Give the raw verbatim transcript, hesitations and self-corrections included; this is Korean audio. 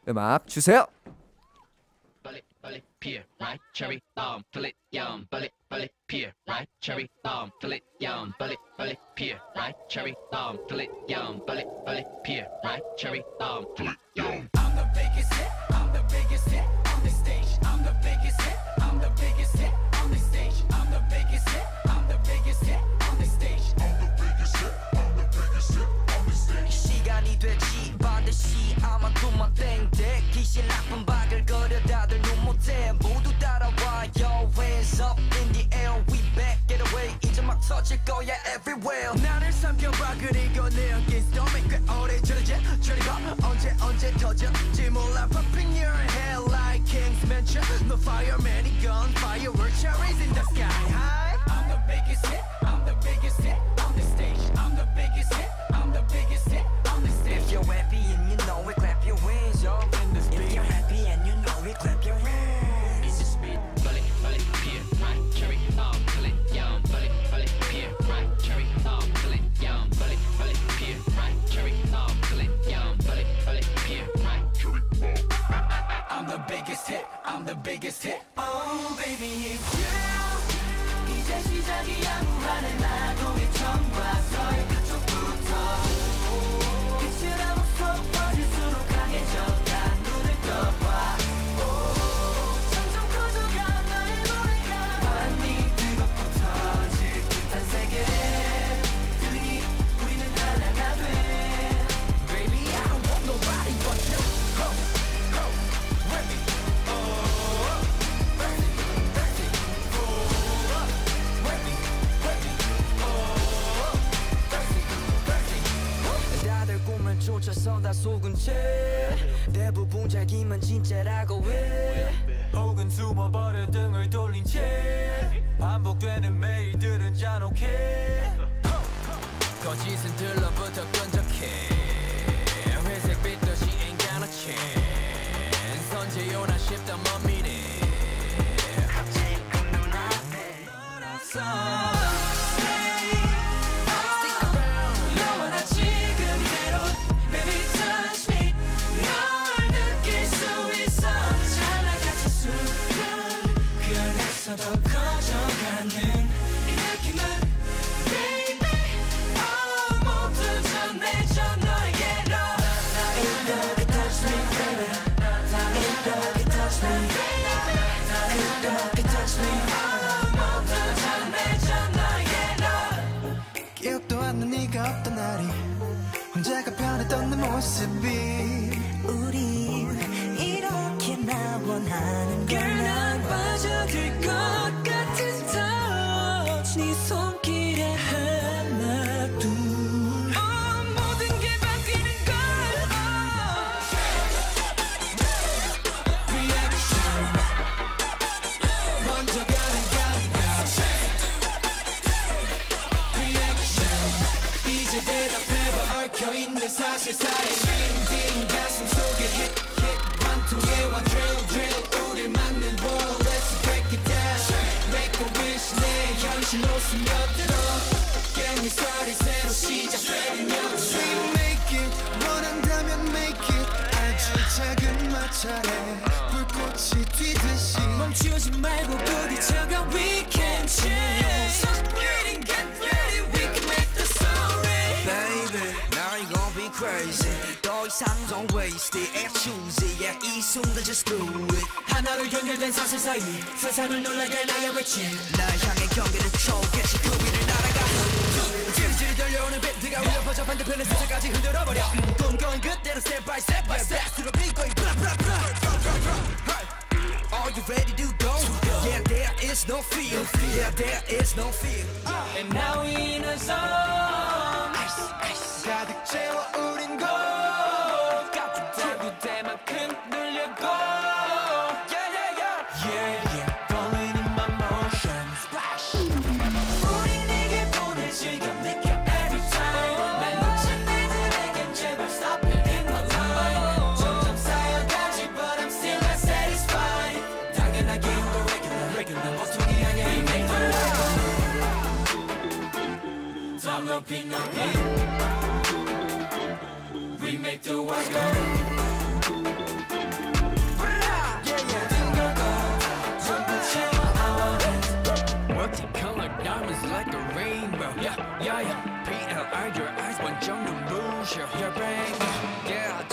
음악 주세요. Bullet, bullet, pear, right? Cherry, um, bullet, yum, bullet, bullet, pear, right? Cherry, um, bullet, yum, bullet, bullet, pear, right? Cherry, um, bullet, yum, bullet, bullet, pear, right? Cherry, um, bullet, yum. I'm the biggest hit, I'm the biggest hit on the stage. I'm the biggest hit, I'm the biggest hit on the stage. I'm the biggest hit, I'm the biggest hit on the stage. I'm the biggest hit, I'm the biggest hit on the stage. 시간이 되지 반드시 아마 꿈만 땡땡 귀신 나쁜 바글거려 다들 눈 못해 모두 따라와요 hands up in the air we back get away 이제 막 터질 거야 everywhere 나를 삼켜봐 그리고 내 어깨 storm이 꽤 오래 저러지 저리 봐 언제 언제 터질지 몰라 popping your head like King's Mansion no fireman gun fireworks cherries in the sky high I'm the biggest hit I'm the biggest hit on the stage I'm the biggest hit I'm the biggest hit on the stage if you're happy and you know it clap your hands yo in the speed if you're happy and you know it clap your hands in the speed bullet bullet pear right cherry um bullet yum bullet bullet pear right cherry um bullet yum bullet bullet pear right cherry um bullet yum bullet bullet pear right cherry I'm the biggest hit I'm the biggest hit oh baby it's you 이제 시작이야 무한의 나도의 처음과 그쪽부터 빛이라고 속 퍼질수록 강해졌다 눈을 떠봐 점점 커져가 나의 노래가 완히 뜨겁고 터질 듯한 세계 들리니 우리는 하나가 돼 Baby I don't want nobody but you Ho, ho, ready Oh, ready, ready Oh, ready, ready Oh, ready, ready 다들 꿈을 쫓아서 다 속은 채 대부분 자기만 진짜라고 해 혹은 숨어버려 등을 돌린 채 반복되는 매일들은 잔혹해 거짓은 들러부터 끈적해 회색 빛도시 ain't got a chance 선제요나 싶다 멈미네 지금 눈앞에 너라서 더 커져가는 이 느낌은 Baby Oh 모두 전해져 너에게로 Ain't nobody touch me baby Ain't nobody touch me Ain't nobody touch me Oh 모두 전해져 너에게로 기억도 안 나 네가 없던 날이 혼자가 변했던 내 모습이 우리 이렇게 나 원하는 걸난 빠져들 것 같은 touch 네 손길에 하나 둘 oh, 모든 게 바뀌는 걸 oh. Reaction 먼저 가는 감각 Reaction 이제 대답해봐 얽혀있는 사실 사이 띵띵 가슴 속에 hit hit 관통해와 drill drill 우릴 막는 wall let's break it down make a wish 내 현실로 스며들어 게임이 서리 새로 시작 ready now we make it 원한다면 make it 아주 작은 마찰에 불꽃이 튀듯이 멈추지 말고 부딪혀가 we can change so getting get ready we can make the story baby now you gon' be crazy 더 이상 don't waste it and choose it yeah 이 순간 just do it 하나로 연결된 사슬 사이 세상을 놀라게 할 나의 외침 날 향해 경계를 초겠지 그 위를 날아가 지리지리 들려오는 밴드가 울려 퍼져 반대편의 세상까지 흔들어버려 꿈꿔온 그대로 step by step by step 수록이고 blah blah blah Are you ready to go? Yeah there is no fear Yeah there is no fear And now we in a zone 가득 채워 우린 고 따뜻한 그대만큼 늘려고 Yeah yeah yeah Yeah yeah Falling in my motion Splash 우리 내게 보낼 시간 느껴 every time 날 놓친 애들에겐 제발 stop it in my time 점점 쌓여가지 but I'm still not satisfied 당연하게 또 regular regular 보통이 아니야 이 make my life 더 높이 your eyes 완전 눈부셔 Your brain, yeah